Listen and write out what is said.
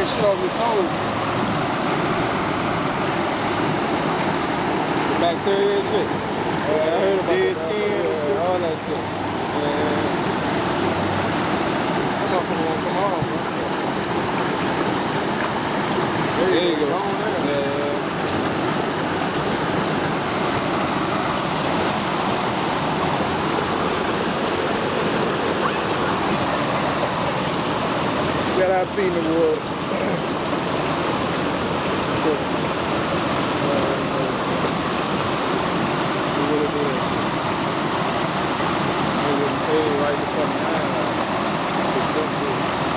that shit off your toes. The bacteria and shit. Yeah, I heard about dead that. skin and shit. All that shit. That motherfucker won't come on, bro. There you go. Yeah. Got our feet in the wood. Right the fucking line.